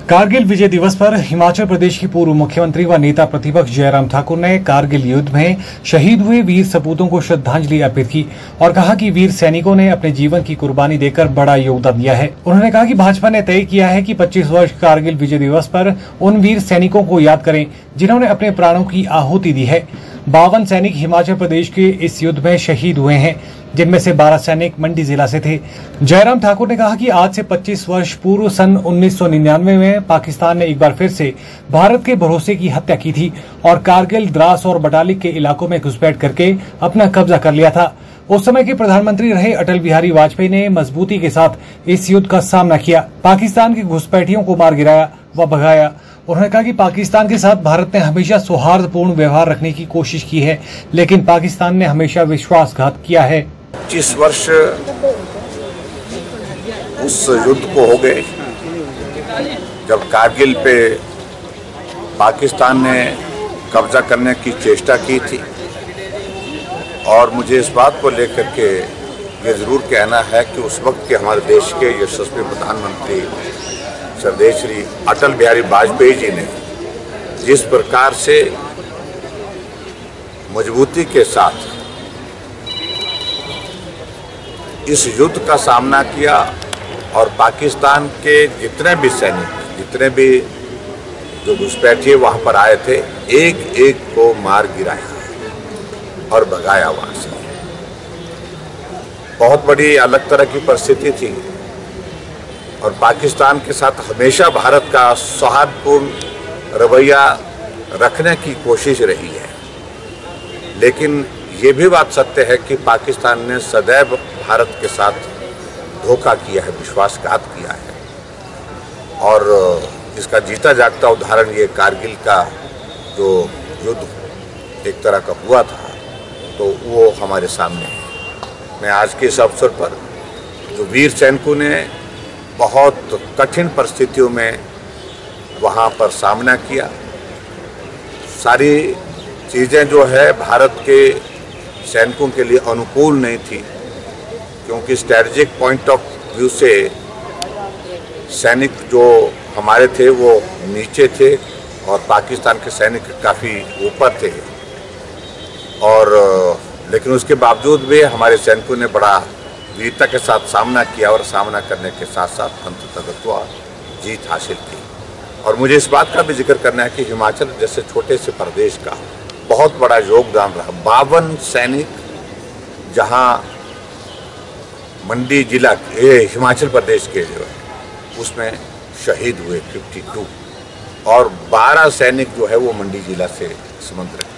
कारगिल विजय दिवस पर हिमाचल प्रदेश की पूर्व मुख्यमंत्री व नेता प्रतिपक्ष जयराम ठाकुर ने कारगिल युद्ध में शहीद हुए वीर सपूतों को श्रद्धांजलि अर्पित की और कहा कि वीर सैनिकों ने अपने जीवन की कुर्बानी देकर बड़ा योगदान दिया है। उन्होंने कहा कि भाजपा ने तय किया है कि 25 वर्ष कारगिल विजय दिवस पर उन वीर सैनिकों को याद करें जिन्होंने अपने प्राणों की आहुति दी है। 52 सैनिक हिमाचल प्रदेश के इस युद्ध में शहीद हुए हैं, जिनमें से 12 सैनिक मंडी जिला से थे। जयराम ठाकुर ने कहा कि आज से 25 वर्ष पूर्व सन 1999 में पाकिस्तान ने एक बार फिर से भारत के भरोसे की हत्या की थी और कारगिल, द्रास और बटालिक के इलाकों में घुसपैठ करके अपना कब्जा कर लिया था। उस समय के प्रधानमंत्री रहे अटल बिहारी वाजपेयी ने मजबूती के साथ इस युद्ध का सामना किया, पाकिस्तान के घुसपैठियों को मार गिराया व भगाया। उन्होंने कहा कि पाकिस्तान के साथ भारत ने हमेशा सौहार्दपूर्ण व्यवहार रखने की कोशिश की है, लेकिन पाकिस्तान ने हमेशा विश्वासघात किया है। 25 वर्ष उस युद्ध को हो गए जब कारगिल पे पाकिस्तान ने कब्जा करने की चेष्टा की थी, और मुझे इस बात को लेकर के ये ज़रूर कहना है कि उस वक्त के हमारे देश के यशस्वी प्रधानमंत्री श्रद्धेय श्री अटल बिहारी वाजपेयी जी ने जिस प्रकार से मजबूती के साथ इस युद्ध का सामना किया और पाकिस्तान के जितने भी सैनिक, जितने भी जो घुसपैठिए वहाँ पर आए थे, एक एक को मार गिराया और भगाया वहाँ से। बहुत बड़ी अलग तरह की परिस्थिति थी और पाकिस्तान के साथ हमेशा भारत का सौहार्दपूर्ण रवैया रखने की कोशिश रही है, लेकिन ये भी बात सत्य है कि पाकिस्तान ने सदैव भारत के साथ धोखा किया है, विश्वासघात किया है। और इसका जीता जागता उदाहरण ये कारगिल का जो युद्ध एक तरह का हुआ था, तो वो हमारे सामने है। मैं आज के इस अवसर पर जो वीर सैनिकों ने बहुत कठिन परिस्थितियों में वहाँ पर सामना किया, सारी चीज़ें जो है भारत के सैनिकों के लिए अनुकूल नहीं थी, क्योंकि स्ट्रैटेजिक पॉइंट ऑफ व्यू से सैनिक जो हमारे थे वो नीचे थे और पाकिस्तान के सैनिक काफ़ी ऊपर थे। और लेकिन उसके बावजूद भी हमारे सैनिकों ने बड़ा वीरता के साथ सामना किया और सामना करने के साथ साथ अंततः जीत हासिल की। और मुझे इस बात का भी जिक्र करना है कि हिमाचल जैसे छोटे से प्रदेश का बहुत बड़ा योगदान रहा। 52 सैनिक जहां मंडी जिला हिमाचल प्रदेश के जो है उसमें शहीद हुए 52, और 12 सैनिक जो है वो मंडी जिला से संबंध रखते हैं।